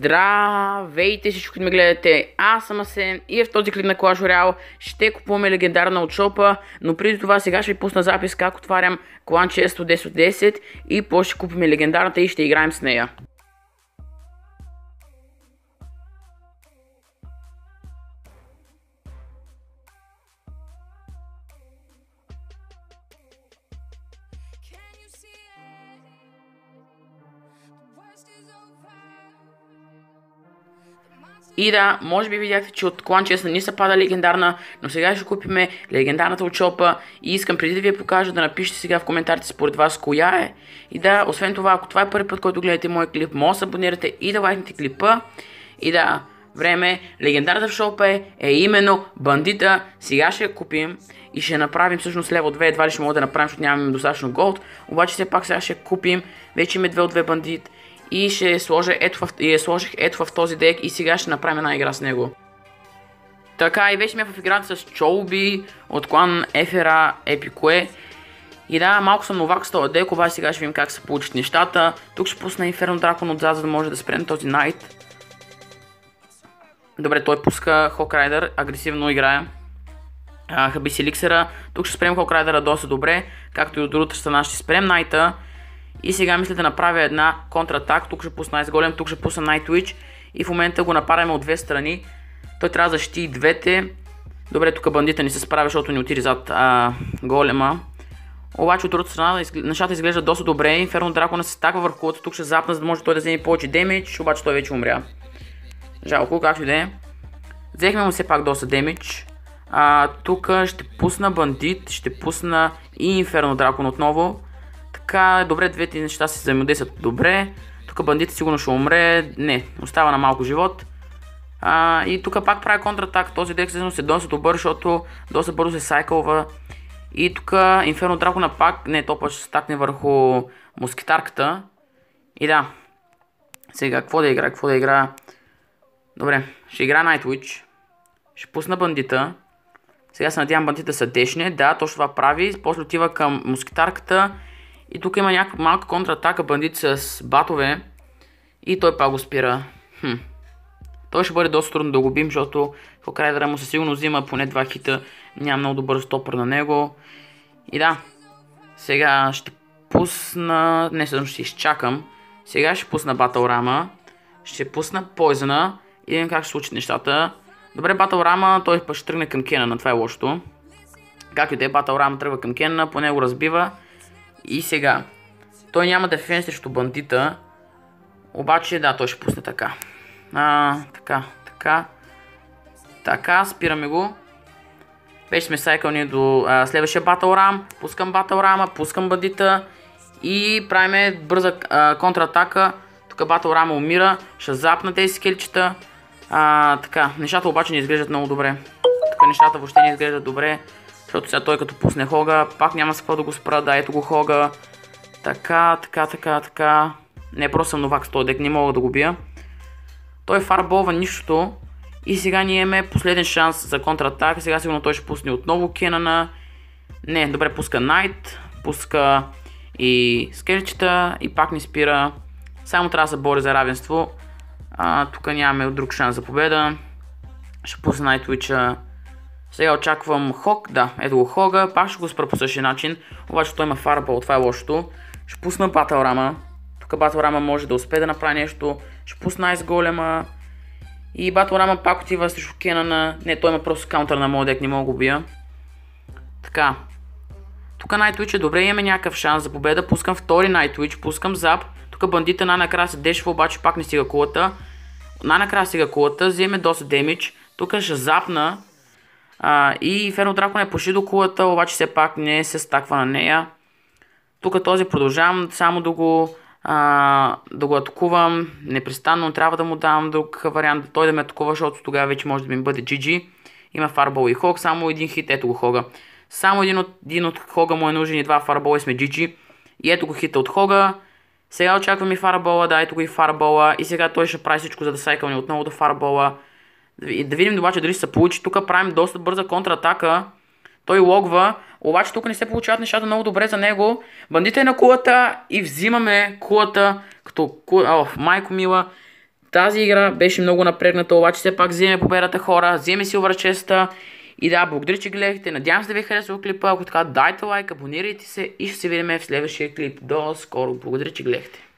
Здравейте всички, които ме гледате, аз съм Асен и в този клип на Clash Royale ще купуваме легендарна от шопа, но преди това сега ще ви пусна запис как отварям клан често 10 от 10 и после ще купим легендарната и ще играем с нея. И да, може би видяхте, че от клан чест не са пада легендарна, но сега ще купиме легендарната от шопа и искам преди да ви я покажа да напишете сега в коментарите според вас коя е. И да, освен това, ако това е първи път, който гледате мой клип, може да се абонирате и да лайкнете клипа. И да, време, легендарната в шопа е именно бандита. Сега ще я купим и ще направим всъщност лево 2, едва ли ще мога да направим, защото нямаме достатъчно голд. Обаче все пак сега ще купим, вече има 2 от 2 бандит. И ще сложа сложих ето в този дек и сега ще направим една игра с него. Така, и вече ме в играта с Чолби от клан Ефера Епикое. И да, малко съм новак с този дек, обаче сега ще видим как се получат нещата. Тук ще пусна Инферно Дракон отзад, за да може да спрем този Найт. Добре, той пуска Хокрайдър, агресивно играе. Хабис Еликсера. Тук ще спрем Хокрайдъра доста добре, както и от другата страна ще спрем Найта. И сега мисля да направя една контратак. Тук ще пусна Ice Golem, тук ще пусна Nightwitch. И в момента го напаряме от две страни. Той трябва да защити и двете. Добре, тук бандита ни се справя, защото ни отиде зад голема. Обаче от другата страна нещата изглеждат доста добре. Инферно Дракона се стаква върху кулата. Тук ще запна, за да може той да вземе повече демидж. Обаче той вече умря. Жалко, както и да е. Взехме му все пак доста демидж. Тук ще пусна бандит, ще пусна и Инферно Дракон отново. Така, добре, двете неща се взаимодействат добре. Тук бандитът сигурно ще умре. Не, остава на малко живот. И тук пак прави контратак. Този дек всъщност е доста добър, защото доста бързо се сайкълва. И тук Инферно Дракона пак, не, то път ще стакне върху мускитарката. И да. Сега, какво да игра? Добре, ще игра Nightwitch. Ще пусна бандита. Сега се надявам бандита да се дешне. Да, точно това прави. После отива към мускитарката. И тук има някаква малка контратака бандит с батове. И той пак го спира. Той ще бъде доста трудно да го бим, защото Хокрайдъра му със сигурно взима поне 2 хита. Няма много добър стопър на него. И да, сега ще пусна... Не, всъщност ще изчакам. Сега ще пусна Батълрама. Ще пусна Пойзъна. И видим как ще случат нещата. Добре, Батълрама, той ще тръгне към Кенъна, това е лошото. Както и да е, Батълрама тръгва към Кенъна, по него разбива. И сега, той няма дефенс срещу бандита, обаче да, той ще пусне така. Така, спираме го. Вече сме сайкълни до следващия Батълрам. Пускам Батълрама, пускам бандита и правиме бърза контратака. Тук Батълрама умира, ще запна тези скелчета. Така, нещата обаче не изглеждат много добре. Тук нещата въобще не изглеждат добре. Защото сега той като пусне Хога, пак няма с какво да го спра, да, ето го Хога. Така. Не, просто съм новак с този дек, не мога да го бия. Той фарболва нищото. И сега ние имаме последен шанс за контратак. Сега сигурно той ще пусне отново Кенъна. Не, добре, пуска Найт, пуска и скелчета и пак ни спира. Само трябва да се бори за равенство. Тук нямаме друг шанс за победа. Ще пусна Nightwitch. Сега очаквам Хог, да, ето го Хога, пак ще го спра по същия начин, обаче той има фарбол, това е лошото. Ще пусна Батълрама, тук Батълрама може да успее да направи нещо, ще пусна Ice Golem и Батълрама пак отива срещу Кенъна, не, той има просто каунтър на моят дек, не мога да го бия. Така, тук Nightwitch добре, имаме някакъв шанс за победа, пускам втори Nightwitch, пускам Зап, тук бандита най-накрая се дешва, обаче пак не стига кулата. Най-накрая стига кулата, вземе доста демидж, тук ще запна. И Инферно Дракон е почти до кулата, обаче все пак не се стаква на нея. Тук този продължавам само да го атакувам непрестанно, трябва да му давам друг вариант, той да ме атакува, защото тогава вече може да ми бъде GG. Има фарбол и Хог, само един хит, ето го Хога. Само един от Хога му е нужен и 2 фарбола и сме GG. И ето го хита от Хога. Сега очаквам и фарбола, да, ето го и фарбола. И сега той ще прави всичко, за да сайкълне отново до фарбола. Да видим обаче дали ще се получи. Тук правим доста бърза контратака. Той логва. Обаче тук не се получават нещата много добре за него. Бандита е на кулата и взимаме кулата като майко мила. Тази игра беше много напрегната, обаче все пак вземе победата, хора, вземе Silver Chest-а. И да, благодаря, че гледахте. Надявам се да ви е харесал клипа. Ако така, дайте лайк, абонирайте се и ще се видим в следващия клип. До скоро. Благодаря, че гледахте.